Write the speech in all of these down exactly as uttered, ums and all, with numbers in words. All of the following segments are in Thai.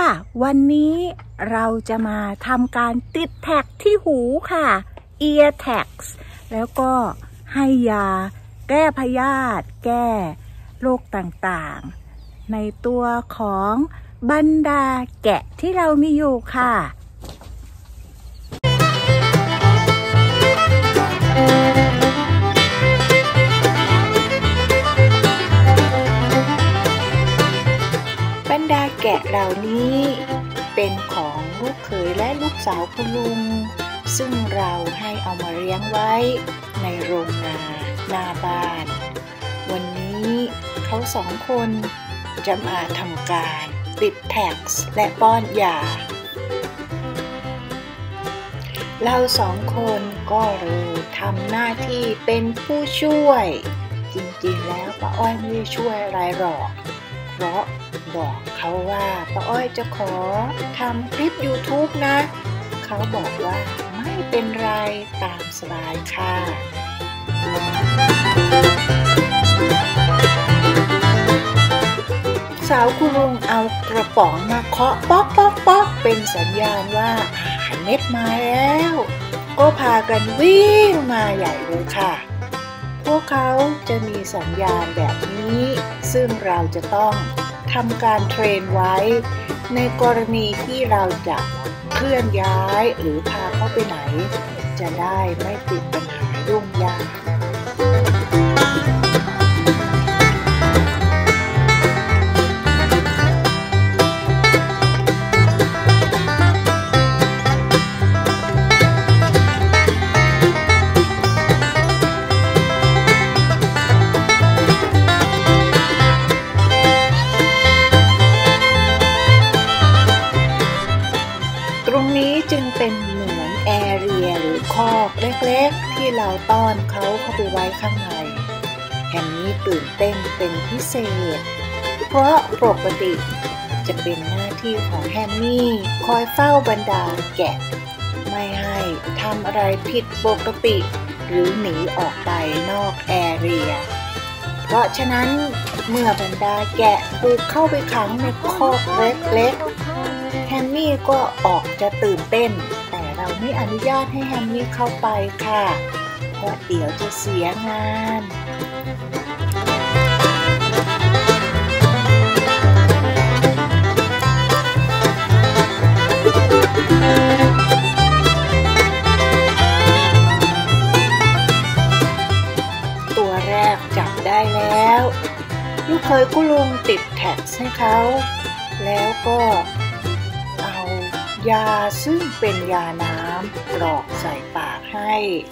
วันนี้เราจะมาทำการติดแท็กที่หูค่ะ ear tags แล้วก็ให้ยาแก้พยาธิแก้โรคต่างๆในตัวของบรรดาแกะที่เรามีอยู่ค่ะบรรดาแกะเหล่านี้เป็นของลูกเขยและลูกสาวคุณลุงซึ่งเราให้เอามาเลี้ยงไว้ในโรงนาหน้าบ้านวันนี้เขาสองคนจะมาทำการติดแท็กและป้อนยาเราสองคนก็เลยทำหน้าที่เป็นผู้ช่วยจริงๆแล้วป้าอ้อยไม่ได้ช่วยอะไรหรอกเพราะบอกเขาว่าป้าอ้อยจะขอทำคลิป YouTube นะเขาบอกว่าไม่เป็นไรตามสบายค่ะสาวคุณลุงเอากระป๋องมาเคาะป๊อกป๊อกป๊อกเป็นสัญญาณว่าอาหารเม็ดมาแล้วก็พากันวิ่งมาใหญ่เลยค่ะพวกเขาจะมีสัญญาณแบบนี้ซึ่งเราจะต้องทำการเทรนไว้ในกรณีที่เราจะเคลื่อนย้ายหรือพาเขาไปไหนจะได้ไม่ติดปัญหายุ่งยากจึงเป็นเหมือนแอเรียหรือคอกเล็กๆที่เราต้อนเขาเข้าไปไว้ข้างในแฮมมี่ตื่นเต้นเป็นพิเศษเพราะปกติจะเป็นหน้าที่ของแฮมมี่คอยเฝ้าบรรดาแกะไม่ให้ทำอะไรผิดปกติหรือหนีออกไปนอกแอเรียเพราะฉะนั้นเมื่อบรรดาแกะถูกเข้าไปขังในคอกเล็กๆแฮมมี่ก็ออกจะตื่นเต้นแต่เราไม่อนุญาตให้แฮมมี่เข้าไปค่ะเพราะเดี๋ยวจะเสียงานตัวแรกจับได้แล้วลูกเคยคุณลุงติดแท็กให้เขาแล้วก็ยาซึ่งเป็นยาน้ำกรอกใส่ปากให้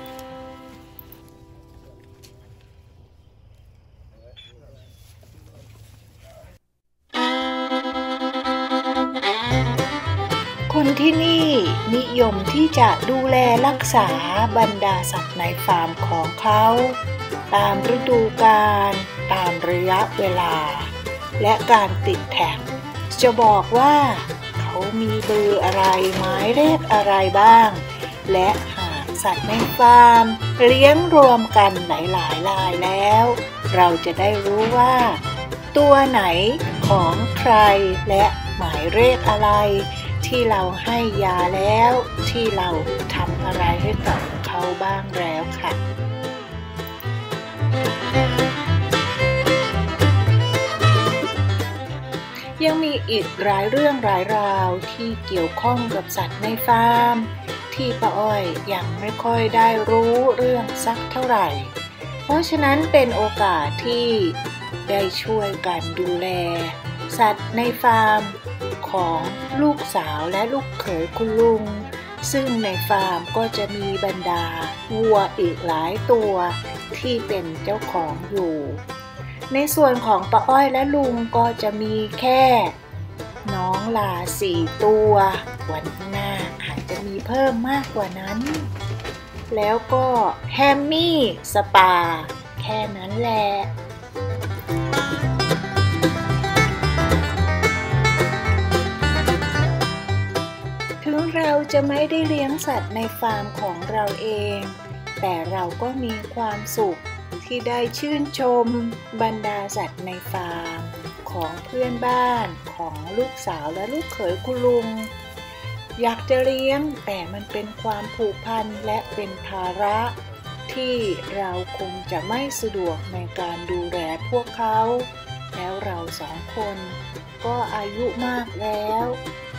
คนที่นี่นิยมที่จะดูแลรักษาบรรดาสัตว์ในฟาร์มของเขาตามฤดูกาลตามระยะเวลาและการติดแท็กจะบอกว่ามีเบอร์อะไรหมายเลขอะไรบ้างและหากสัตว์ในฟาร์มเลี้ยงรวมกันหลายๆรายแล้วเราจะได้รู้ว่าตัวไหนของใครและหมายเลขอะไรที่เราให้ยาแล้วที่เราทำอะไรให้กับเขาบ้างแล้วค่ะยังมีอีกหลายเรื่องหลายราวที่เกี่ยวข้องกับสัตว์ในฟาร์มที่ป้าอ้อยยังไม่ค่อยได้รู้เรื่องสักเท่าไหร่เพราะฉะนั้นเป็นโอกาสที่ได้ช่วยกันดูแลสัตว์ในฟาร์มของลูกสาวและลูกเขยคุณลุงซึ่งในฟาร์มก็จะมีบรรดาวัวอีกหลายตัวที่เป็นเจ้าของอยู่ในส่วนของป้าอ้อยและลุงก็จะมีแค่น้องลาสี่ตัววันข้างหน้าอาจจะมีเพิ่มมากกว่านั้นแล้วก็แฮมมี่สปาแค่นั้นแหละถึงเราจะไม่ได้เลี้ยงสัตว์ในฟาร์มของเราเองแต่เราก็มีความสุขที่ได้ชื่นชมบรรดาสัตว์ในฟาร์มขของเพื่อนบ้านของลูกสาวและลูกเขยคุณลุงอยากจะเลี้ยงแต่มันเป็นความผูกพันและเป็นภาระที่เราคงจะไม่สะดวกในการดูแลพวกเขาแล้วเราสองคนก็อายุมากแล้ว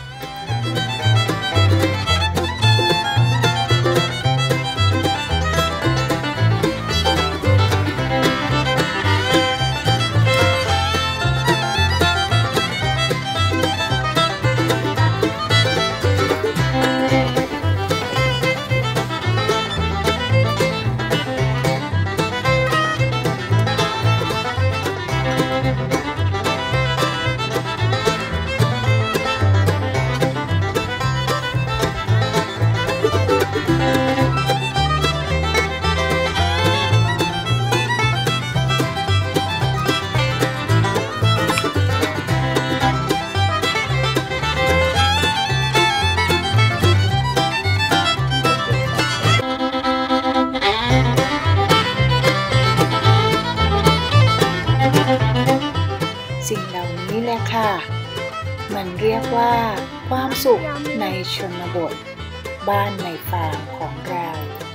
สิ่งเหล่านี้แหละค่ะมันเรียกว่าความสุขในชนบทบ้านในฟาร์มของเรา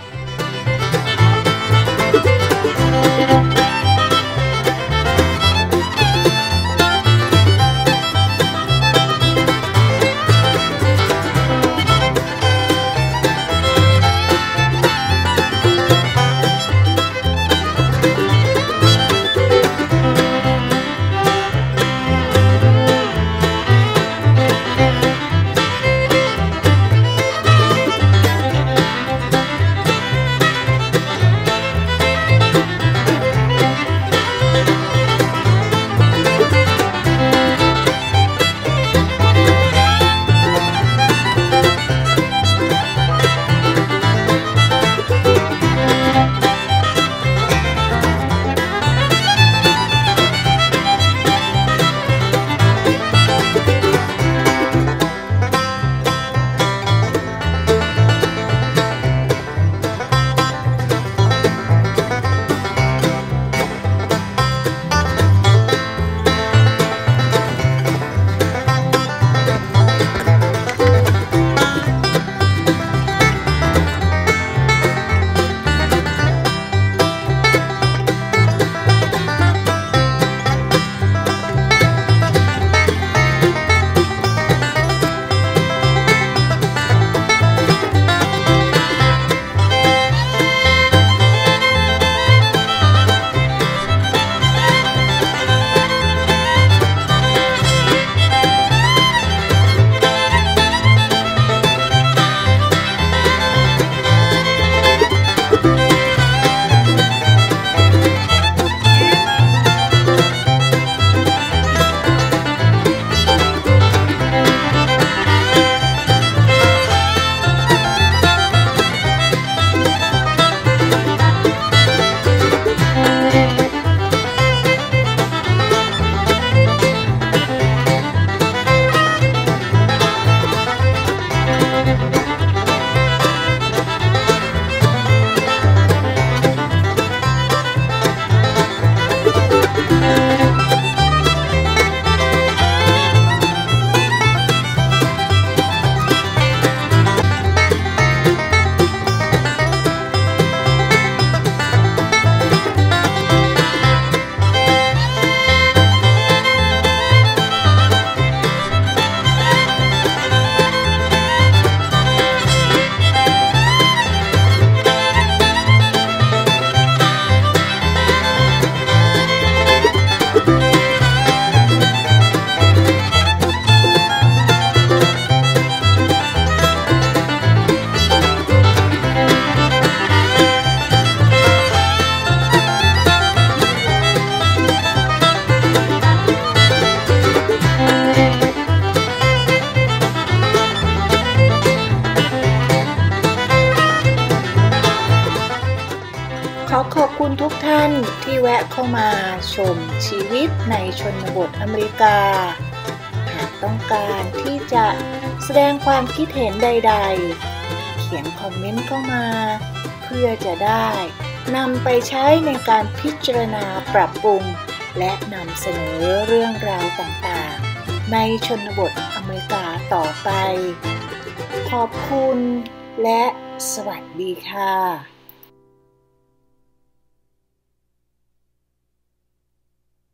ขอขอบคุณทุกท่านที่แวะเข้ามาชมชีวิตในชนบทอเมริกาหากต้องการที่จะแสดงความคิดเห็นใดๆเขียนคอมเมนต์เข้ามาเพื่อจะได้นำไปใช้ในการพิจารณาปรับปรุงและนำเสนอเรื่องราวต่างๆในชนบทอเมริกาต่อไปขอบคุณและสวัสดีค่ะ